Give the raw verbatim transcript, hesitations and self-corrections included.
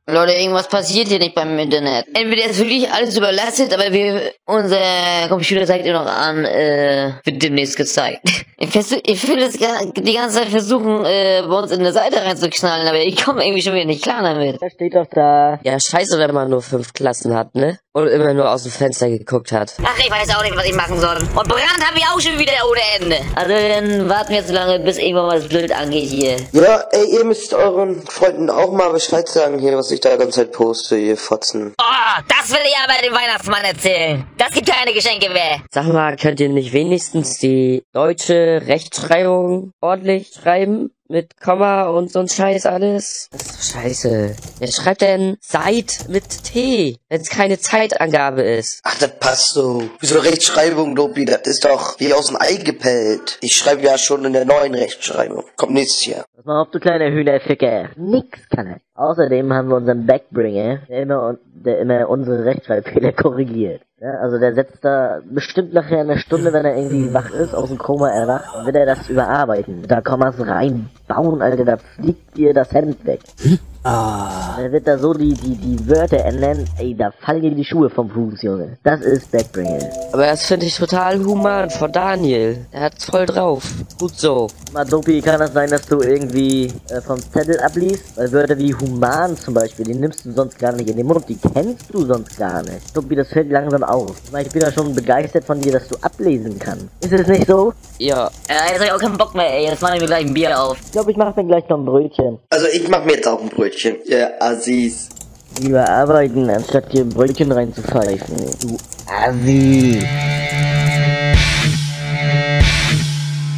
Leute, irgendwas passiert hier nicht beim Internet. Entweder ist wirklich alles überlastet, aber wir, unser Computer zeigt immer noch an, äh, wird demnächst gezeigt. Ich, versuch, ich will das die ganze Zeit versuchen, äh, bei uns in eine Seite reinzuknallen, aber ich komme irgendwie schon wieder nicht klar damit. Da steht doch da. Ja, scheiße, wenn man nur fünf Klassen hat, ne? Und immer nur aus dem Fenster geguckt hat. Ach, ich weiß auch nicht, was ich machen soll. Und Brand habe ich auch schon wieder ohne Ende. Also dann warten wir jetzt so lange, bis irgendwann mal das Bild angeht hier. Ja, ey, ihr müsst euren Freunden auch mal Bescheid sagen hier, was ich da die ganze Zeit poste, ihr Fotzen. Oh, das will ich aber dem Weihnachtsmann erzählen. Das gibt keine Geschenke mehr. Sag mal, könnt ihr nicht wenigstens die deutsche Rechtschreibung ordentlich schreiben? Mit Komma und so ein Scheiß alles? Das ist doch scheiße. Wer schreibt denn Zeit mit T, wenn es keine Zeitangabe ist? Ach, das passt so. Wieso Rechtschreibung, Dopi? Das ist doch wie aus dem Ei gepellt. Ich schreibe ja schon in der neuen Rechtschreibung. Kommt nächstes Jahr. Pass mal auf, du kleiner Hühnerficker. Nix kann er. Außerdem haben wir unseren Backbringer, der immer, der immer unsere Rechtschreibfehler korrigiert. Ja, also der setzt da bestimmt nachher eine Stunde, wenn er irgendwie wach ist, aus dem Koma erwacht, wird er das überarbeiten. Da Kommas reinbauen, Alter, da fliegt dir das Hemd weg. Ah. Er wird da so die, die, die Wörter ändern, ey, da fallen dir die Schuhe vom Fuß, Junge. Das ist Backbringer. Aber das finde ich total human von Daniel. Er hat's voll drauf. Gut so. Madopi, kann das sein, dass du irgendwie äh, vom Zettel abliest? Weil Wörter wie human zum Beispiel, die nimmst du sonst gar nicht in den Mund, die kennst du sonst gar nicht. Dopi, das fällt langsam auf. Ich meine, ich bin ja schon begeistert von dir, dass du ablesen kannst. Ist es nicht so? Ja. Ja, jetzt hab ich auch keinen Bock mehr, ey. Jetzt mach ich mir gleich ein Bier auf. Ich glaube, ich mache mir gleich noch ein Brötchen. Also ich mach mir jetzt auch ein Brötchen. Ja, Assis. Lieber arbeiten, anstatt dir ein Brötchen reinzupfeifen. Du Assi.